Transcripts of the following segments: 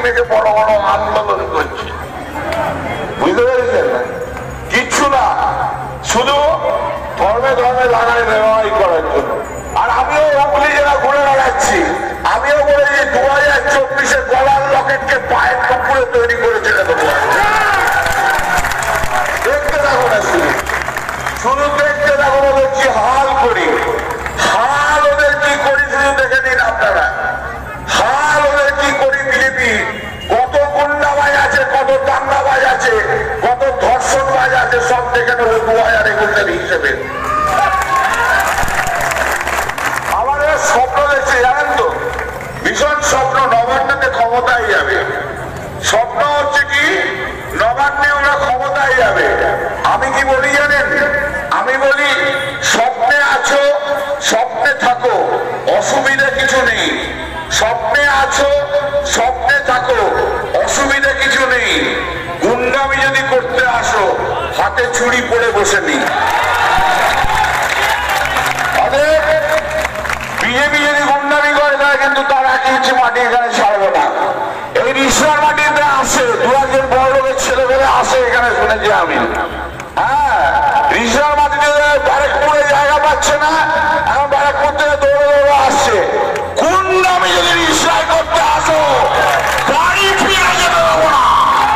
থেকে বড় বড় আন্দোলন করছে, বুঝতে পেরেছেন না? কিচ্ছু না, শুধু ধর্মে ধর্মে লাগাই নেওয়াই করার জন্য। আর আমিও হুগলি জেলা ঘুরে বেড়াচ্ছি, আমিও বলেছি 2024-এ গলার লকেটকে পায়ের টুকরে তৈরি করে ছেড়ে দেবো। দেখতে থাকো না, শুধু দেখতে থাকো, ওদের কি হাল করি, হাল ওদের কি করি শুধু দেখে নিন আপনারা, হাল ওদের কি করি। বিজেপি কত গুন্ডাবাজ আছে, কত দাঙ্গাবাজ আছে, কত ধর্ষণবাজ আছে, সব দেখে নেবো 2021-এর হিসেবে। আমার স্বপ্ন দেখছে জানেন তো, ভীষণ স্বপ্ন, নবান্নতে ক্ষমতায় যাবে। স্বপ্ন হচ্ছে কি নবান্নে ওরা ক্ষমতায় যাবে। আমি কি বলি জানেন, আমি বলি স্বপ্নে আছো, স্বপ্নে থাকো, অসুবিধা কিছু নেই। স্বপ্নে আছো, স্বপ্নে থাকো, অসুবিধা কিছু নেই। গুন্ডামি যদি করতে আসো, হাতে ছুরি পড়ে বসে নি। বিজেপি যদি গুন্ডামি করে দেয়, কিন্তু তার 1 ইঞ্চি মাটি এখানে ছাড়বে না। এই রিসার মাটিতে আসে, 2-1 বড় লোকের ছেলেমেয়ে আসে এখানে, শুনেছি আমি। হ্যাঁ, রিসার মাটিতে ব্যারাকপুরে জায়গা পাচ্ছে না, এখন ব্যারাকপুর থেকে দৌড়ে দৌড়ে আসছে। গুন্ডামি যদি রিসায় করতে আসো, বাড়ি ফিরে যেতে দেবো না।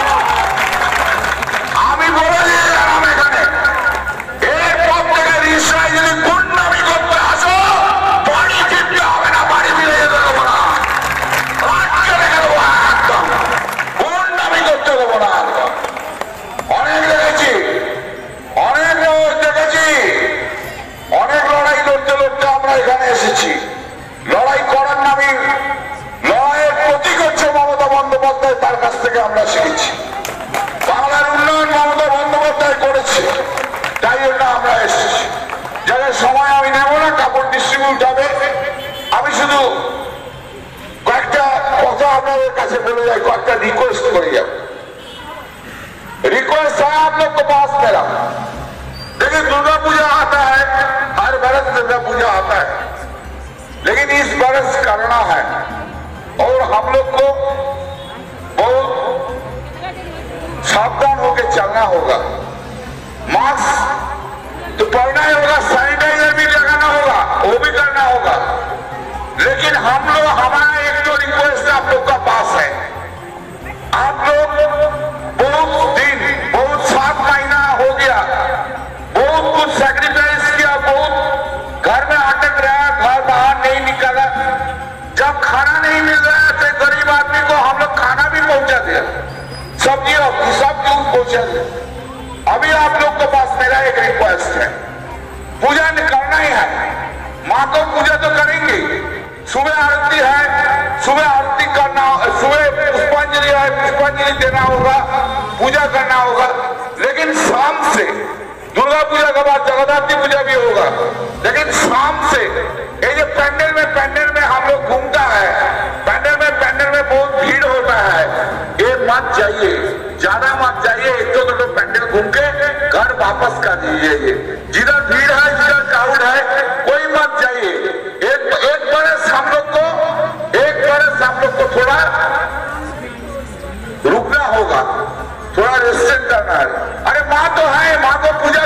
আমি বলে দিয়ে গেলাম এখানে, এরপর থেকে রিসায় যদি গুন্ডামি করতে আসো, বাড়ি ফিরতে হবে না, বাড়ি ফিরে যেতে দেবো না, আটকে রেখে দেবো একদম, গুন্ডামি করতে দেবো না একদম। অনেক দেখেছি, অনেক লোক দেখেছি, অনেক লড়াই লড়তে লড়তে আমরা এখানে এসেছি। লড়াই করার নামে, লড়াইয়ের প্রতীক হচ্ছে মমতা বন্দ্যোপাধ্যায়, তার কাছ থেকে আমরা শিখেছি। বাংলার উন্নয়ন মমতা বন্দ্যোপাধ্যায় করেছে, তাই জন্য আমরা এসেছি। যাদের সময় আমি নেব না, কাপড় ডিস্ট্রিবিউট হবে। আমি শুধু কয়েকটা কথা আপনাদের কাছে বলে যাই, কয়েকটা রিকোয়েস্ট করে যাব। रिक्वेस्ट है आप लोग के पास मेरा, देखिए दुर्गा पूजा आता है, हर बरस दुर्गा पूजा आता है, लेकिन इस बरस करना है और हम लोग को बहुत सावधान होकर चलना होगा। मास्क तो पहनना ही होगा, सैनिटाइजर भी लगाना होगा, वो भी करना होगा। लेकिन हम लोग, हमारा एक तो रिक्वेस्ट आप लोग का पास है, आप लोग बहुत दिन, बहुत 7 महीना हो गया, बहुत कुछ सैक्रिफाइस किया, बहुत घर में अटक रहा, घर बाहर नहीं निकला। जब खाना नहीं मिल रहा है तो गरीब आदमी को हम लोग खाना भी पहुंचा दिया, सब्जी सब कुछ पहुंचा दिया। अभी आप लोग के पास मेरा एक रिक्वेस्ट है, पूजा करना ही है, माँ को पूजा तो करेंगे, सुबह आरती है, सुबह आरती करना, सुबह पुष्पांजलि है, पुष्पांजलि देना होगा, पूजा करना होगा। लेकिन शाम से, दुर्गा पूजा के बाद जगन्नाथ पूजा भी होगा, लेकिन शाम से ये जो पैंडल में हम लोग घूमता है, पैंडल में बहुत भीड़ होता है, ये मत जाइए, ज्यादा मत जाइए, 1-2 पैंडल घूम के घर वापस कर दीजिए। जिधर भीड़ है, जिधर क्राउड है, कोई मत जाइए। एक बरस हम लोग को थोड़ा रुकना होगा, थोड़ा रेस्टेंट करना है। अरे माँ तो है, माँ को पूजा